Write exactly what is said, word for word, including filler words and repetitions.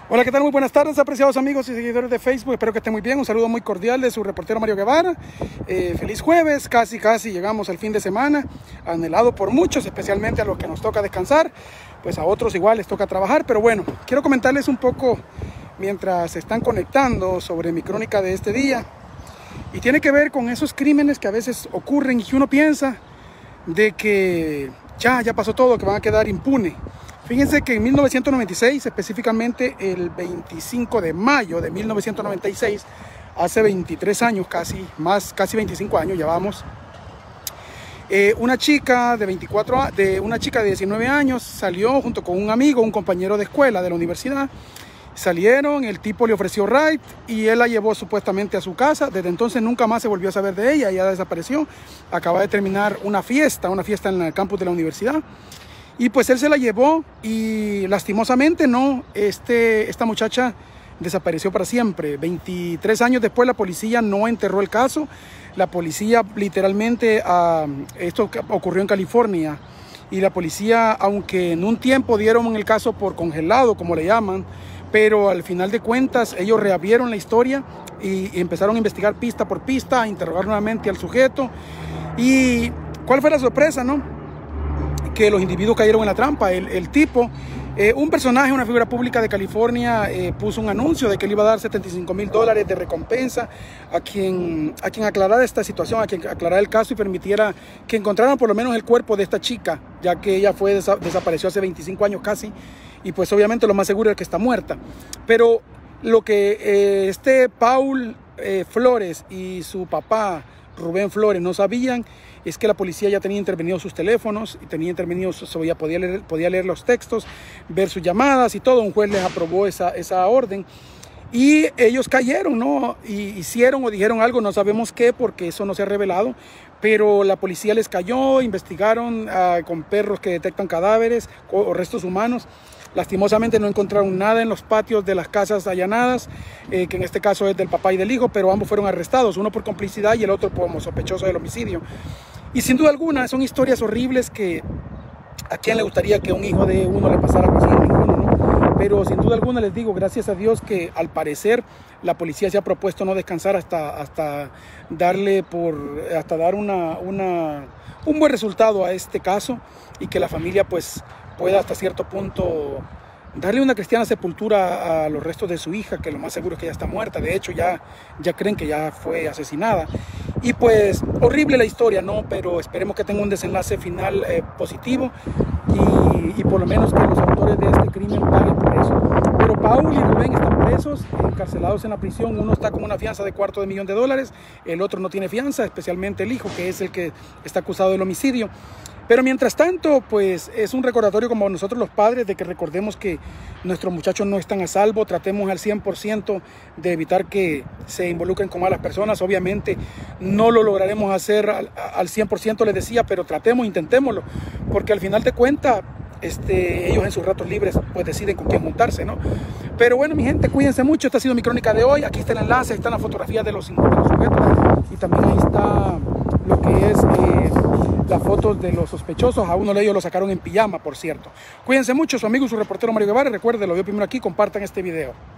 Hola, ¿qué tal? Muy buenas tardes, apreciados amigos y seguidores de Facebook. Espero que estén muy bien. Un saludo muy cordial de su reportero Mario Guevara. Eh, feliz jueves, casi casi llegamos al fin de semana, anhelado por muchos, especialmente a los que nos toca descansar. Pues a otros igual les toca trabajar, pero bueno, quiero comentarles un poco mientras se están conectando sobre mi crónica de este día. Y tiene que ver con esos crímenes que a veces ocurren y que uno piensa de que ya, ya pasó todo, que van a quedar impunes. Fíjense que en mil novecientos noventa y seis, específicamente el veinticinco de mayo de mil novecientos noventa y seis, hace veintitrés años casi, más casi veinticinco años ya vamos, eh, una chica de veinticuatro, de una chica de diecinueve años salió junto con un amigo, un compañero de escuela de la universidad. Salieron, el tipo le ofreció ride y él la llevó supuestamente a su casa. Desde entonces nunca más se volvió a saber de ella, ella desapareció. Acaba de terminar una fiesta, una fiesta en el campus de la universidad. Y pues él se la llevó y lastimosamente no, este, esta muchacha desapareció para siempre. veintitrés años después la policía no enterró el caso. La policía literalmente, uh, esto ocurrió en California, y la policía, aunque en un tiempo dieron el caso por congelado, como le llaman, pero al final de cuentas ellos reabrieron la historia y, y empezaron a investigar pista por pista, a interrogar nuevamente al sujeto. ¿Y cuál fue la sorpresa, no? Que los individuos cayeron en la trampa. El, el tipo, eh, un personaje, una figura pública de California, eh, puso un anuncio de que le iba a dar setenta y cinco mil dólares de recompensa a quien, a quien aclarara esta situación, a quien aclarara el caso y permitiera que encontraran por lo menos el cuerpo de esta chica, ya que ella fue desa desapareció hace veinticinco años casi, y pues obviamente lo más seguro es que está muerta. Pero lo que eh, este Paul eh, Flores y su papá Rubén Flores no sabían es que la policía ya tenía intervenido sus teléfonos y tenía intervenido, podía, podía, leer, podía leer los textos, ver sus llamadas y todo. Un juez les aprobó esa, esa orden y ellos cayeron, ¿no? Y hicieron o dijeron algo, no sabemos qué, porque eso no se ha revelado, pero la policía les cayó, investigaron uh, con perros que detectan cadáveres o restos humanos. Lastimosamente no encontraron nada en los patios de las casas allanadas, eh, que en este caso es del papá y del hijo, pero ambos fueron arrestados, uno por complicidad y el otro como sospechoso del homicidio. Y sin duda alguna son historias horribles que a quién le gustaría que un hijo de uno le pasara por sí, ninguno, ¿no? Pero sin duda alguna les digo, gracias a Dios que al parecer la policía se ha propuesto no descansar hasta, hasta darle por, hasta dar una, una, un buen resultado a este caso, y que la familia pues pueda hasta cierto punto darle una cristiana sepultura a los restos de su hija, que lo más seguro es que ya está muerta. De hecho ya, ya creen que ya fue asesinada. Y pues horrible la historia, ¿no? Pero esperemos que tenga un desenlace final eh, positivo y, y por lo menos que los autores de este crimen paguen por eso. Pero Paul y Rubén están presos, encarcelados en la prisión. Uno está con una fianza de cuarto de millón de dólares, el otro no tiene fianza, especialmente el hijo, que es el que está acusado del homicidio. Pero mientras tanto, pues es un recordatorio como nosotros los padres de que recordemos que nuestros muchachos no están a salvo. Tratemos al cien por ciento de evitar que se involucren con malas personas. Obviamente no lo lograremos hacer al, al cien por ciento, les decía, pero tratemos, intentémoslo, porque al final de cuentas este, ellos en sus ratos libres pues deciden con quién juntarse, ¿no? Pero bueno, mi gente, cuídense mucho. Esta ha sido mi crónica de hoy. Aquí está el enlace, ahí están las fotografías de los, de los sujetos y también ahí está lo que es eh, las fotos de los sospechosos. A uno de ellos lo sacaron en pijama, por cierto. Cuídense mucho, su amigo y su reportero Mario Guevara. Recuerden, lo veo primero aquí, compartan este video.